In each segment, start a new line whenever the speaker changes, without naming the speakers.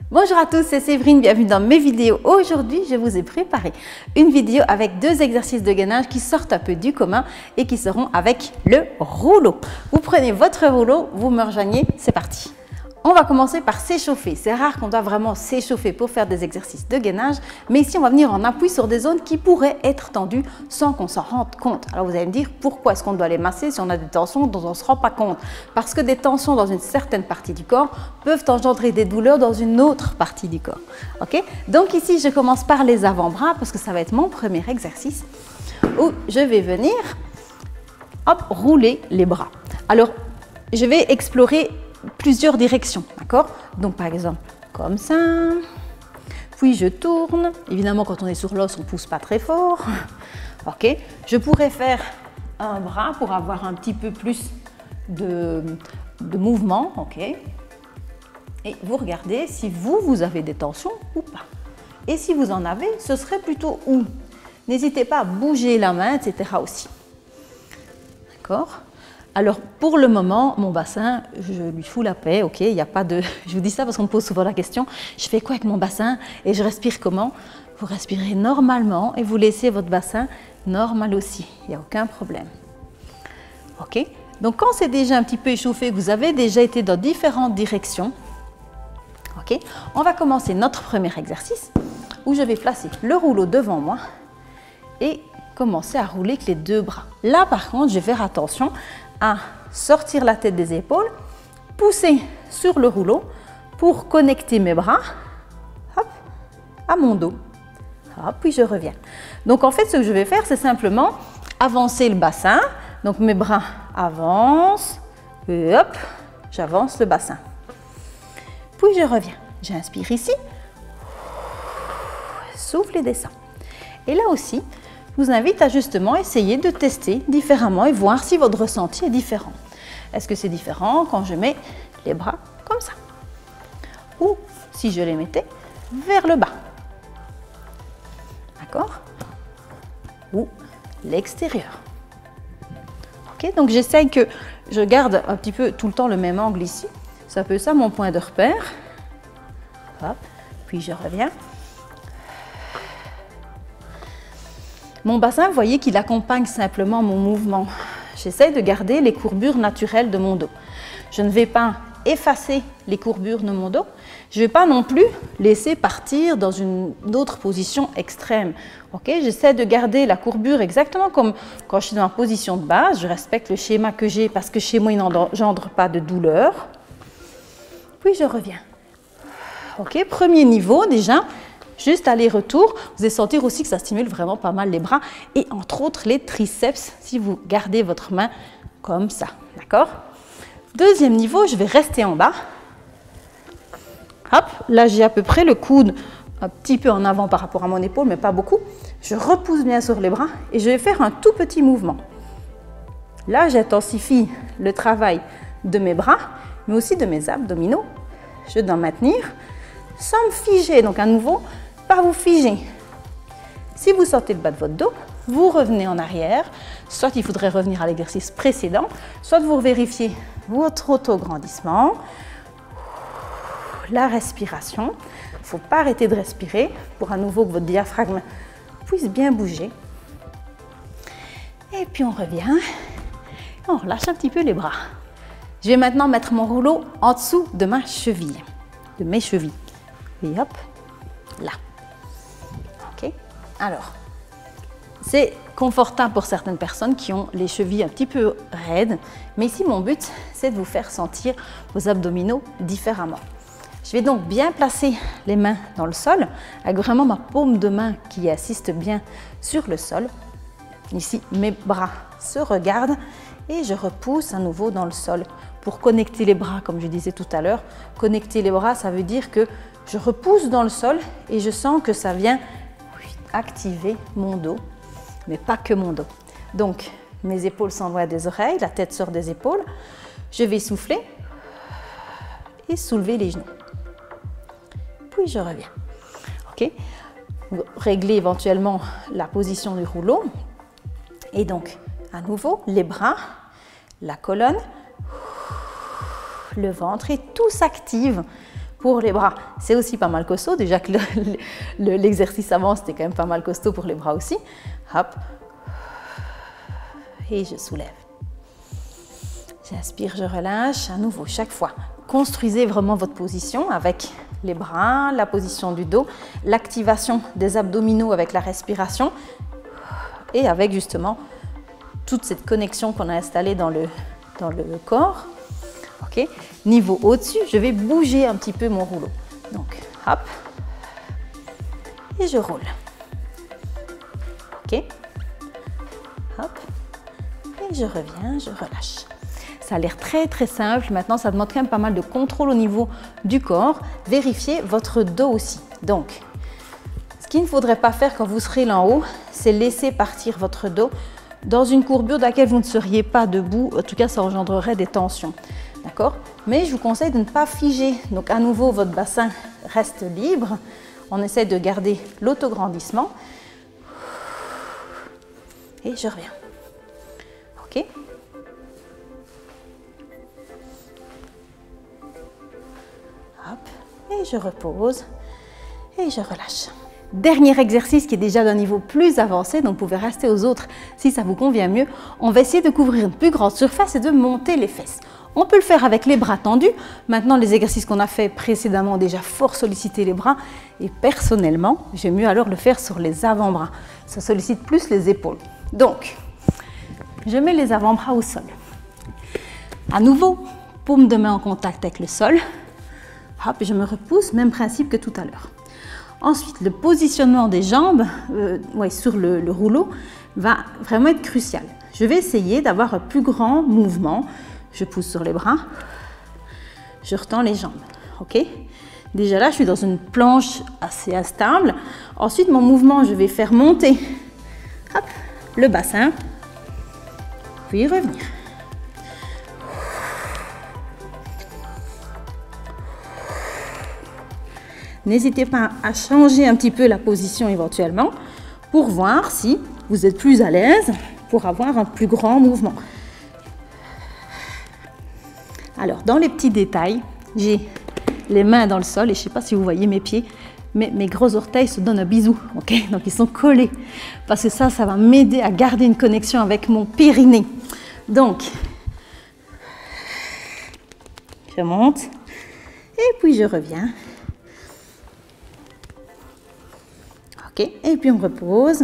Bonjour à tous, c'est Séverine, bienvenue dans mes vidéos. Aujourd'hui, je vous ai préparé une vidéo avec deux exercices de gainage qui sortent un peu du commun et qui seront avec le rouleau. Vous prenez votre rouleau, vous me rejoignez, c'est parti. On va commencer par s'échauffer. C'est rare qu'on doit vraiment s'échauffer pour faire des exercices de gainage, mais ici on va venir en appui sur des zones qui pourraient être tendues sans qu'on s'en rende compte. Alors vous allez me dire pourquoi est-ce qu'on doit les masser si on a des tensions dont on ne se rend pas compte? Parce que des tensions dans une certaine partie du corps peuvent engendrer des douleurs dans une autre partie du corps. Ok? Donc ici je commence par les avant-bras parce que ça va être mon premier exercice où je vais venir rouler les bras. Alors je vais explorer plusieurs directions, d'accord? Donc par exemple comme ça, puis je tourne. Évidemment quand on est sur l'os on ne pousse pas très fort. Ok, je pourrais faire un bras pour avoir un petit peu plus de mouvement. Ok, et vous regardez si vous avez des tensions ou pas, et si vous en avez, ce serait plutôt où. N'hésitez pas à bouger la main, etc. aussi, d'accord? Alors, pour le moment, mon bassin, je lui fous la paix, ok? Il n'y a pas de... Je vous dis ça parce qu'on me pose souvent la question, je fais quoi avec mon bassin et je respire comment? Vous respirez normalement et vous laissez votre bassin normal aussi, il n'y a aucun problème. Ok? Donc, quand c'est déjà un petit peu échauffé, que vous avez déjà été dans différentes directions, ok? On va commencer notre premier exercice où je vais placer le rouleau devant moi et commencer à rouler avec les deux bras. Là, par contre, je vais faire attention à sortir la tête des épaules, pousser sur le rouleau pour connecter mes bras hop, à mon dos. Hop, puis je reviens. Donc en fait, ce que je vais faire, c'est simplement avancer le bassin. Donc mes bras avancent, et hop, j'avance le bassin. Puis je reviens. J'inspire ici, souffle et descends. Et là aussi, je vous invite à justement essayer de tester différemment et voir si votre ressenti est différent. Est-ce que c'est différent quand je mets les bras comme ça? Ou si je les mettais vers le bas? D'accord? Ou l'extérieur. Ok, donc j'essaye que je garde un petit peu tout le temps le même angle ici. C'est un peu ça mon point de repère. Hop, puis je reviens. Mon bassin, vous voyez qu'il accompagne simplement mon mouvement. J'essaie de garder les courbures naturelles de mon dos. Je ne vais pas effacer les courbures de mon dos. Je ne vais pas non plus laisser partir dans une autre position extrême. Okay? J'essaie de garder la courbure exactement comme quand je suis dans la position de base. Je respecte le schéma que j'ai parce que chez moi, il n'engendre pas de douleur. Puis je reviens. Ok, premier niveau déjà. Juste aller-retour, vous allez sentir aussi que ça stimule vraiment pas mal les bras et entre autres les triceps si vous gardez votre main comme ça, d'accord? Deuxième niveau, je vais rester en bas. Hop, là j'ai à peu près le coude un petit peu en avant par rapport à mon épaule, mais pas beaucoup. Je repousse bien sur les bras et je vais faire un tout petit mouvement. Là, j'intensifie le travail de mes bras, mais aussi de mes abdominaux. Je dois maintenir sans me figer, donc à nouveau, pas vous figer. Si vous sortez le bas de votre dos, vous revenez en arrière, soit il faudrait revenir à l'exercice précédent, soit vous vérifiez votre auto-grandissement, la respiration. Il ne faut pas arrêter de respirer pour à nouveau que votre diaphragme puisse bien bouger. Et puis on revient, on relâche un petit peu les bras. Je vais maintenant mettre mon rouleau en dessous de ma cheville, de mes chevilles. Et hop, là. Ok. Alors, c'est confortable pour certaines personnes qui ont les chevilles un petit peu raides, mais ici mon but, c'est de vous faire sentir vos abdominaux différemment. Je vais donc bien placer les mains dans le sol, avec vraiment ma paume de main qui assiste bien sur le sol. Ici, mes bras se regardent et je repousse à nouveau dans le sol pour connecter les bras, comme je disais tout à l'heure. Connecter les bras, ça veut dire que je repousse dans le sol et je sens que ça vient activer mon dos, mais pas que mon dos. Donc, mes épaules s'envoient des oreilles, la tête sort des épaules. Je vais souffler et soulever les genoux. Puis je reviens. Ok. Vous réglez éventuellement la position du rouleau. Et donc, à nouveau, les bras, la colonne, le ventre et tout s'active Pour les bras, c'est aussi pas mal costaud. Déjà que l'exercice avant, c'était quand même pas mal costaud pour les bras aussi. Hop. Et je soulève. J'inspire, je relâche. À nouveau, chaque fois, construisez vraiment votre position avec les bras, la position du dos, l'activation des abdominaux avec la respiration et avec justement toute cette connexion qu'on a installée dans le corps. Ok. Niveau au-dessus, je vais bouger un petit peu mon rouleau. Donc, hop, et je roule. Ok. Hop, et je reviens, je relâche. Ça a l'air très très simple. Maintenant, ça demande quand même pas mal de contrôle au niveau du corps. Vérifiez votre dos aussi. Donc, ce qu'il ne faudrait pas faire quand vous serez là en haut, c'est laisser partir votre dos dans une courbure dans laquelle vous ne seriez pas debout. En tout cas, ça engendrerait des tensions. D'accord? Mais je vous conseille de ne pas figer. Donc, à nouveau, votre bassin reste libre. On essaie de garder l'autograndissement. Et je reviens. Ok? Hop. Et je repose. Et je relâche. Dernier exercice qui est déjà d'un niveau plus avancé, donc vous pouvez rester aux autres si ça vous convient mieux. On va essayer de couvrir une plus grande surface et de monter les fesses. On peut le faire avec les bras tendus. Maintenant, les exercices qu'on a fait précédemment ont déjà fort sollicité les bras. Et personnellement, j'aime mieux alors le faire sur les avant-bras. Ça sollicite plus les épaules. Donc, je mets les avant-bras au sol. À nouveau, paume de main en contact avec le sol. Hop, je me repousse, même principe que tout à l'heure. Ensuite, le positionnement des jambes sur le rouleau va vraiment être crucial. Je vais essayer d'avoir un plus grand mouvement. Je pousse sur les bras, je retends les jambes. Ok? Déjà là, je suis dans une planche assez instable. Ensuite, mon mouvement, je vais faire monter hop, le bassin, puis revenir. N'hésitez pas à changer un petit peu la position éventuellement pour voir si vous êtes plus à l'aise pour avoir un plus grand mouvement. Alors, dans les petits détails, j'ai les mains dans le sol et je ne sais pas si vous voyez mes pieds, mais mes gros orteils se donnent un bisou, ok? Donc, ils sont collés parce que ça va m'aider à garder une connexion avec mon périnée. Donc, je monte et puis je reviens. Ok, et puis on repose.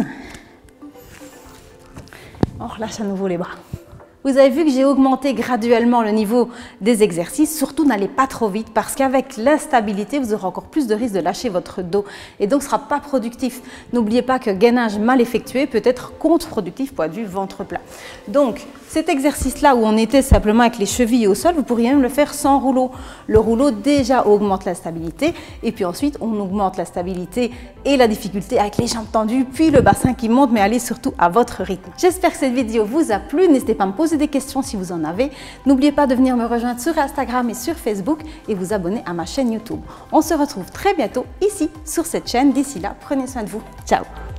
On relâche à nouveau les bras. Vous avez vu que j'ai augmenté graduellement le niveau des exercices. Surtout, n'allez pas trop vite parce qu'avec l'instabilité, vous aurez encore plus de risque de lâcher votre dos et donc ce ne sera pas productif. N'oubliez pas que gainage mal effectué peut être contre-productif point de vue ventre plat. Donc, cet exercice-là où on était simplement avec les chevilles au sol, vous pourriez même le faire sans rouleau. Le rouleau déjà augmente la stabilité et puis ensuite, on augmente la stabilité et la difficulté avec les jambes tendues, puis le bassin qui monte, mais allez surtout à votre rythme. J'espère que cette vidéo vous a plu. N'hésitez pas à me poser des questions si vous en avez. N'oubliez pas de venir me rejoindre sur Instagram et sur Facebook et vous abonner à ma chaîne YouTube. On se retrouve très bientôt ici sur cette chaîne. D'ici là, prenez soin de vous. Ciao!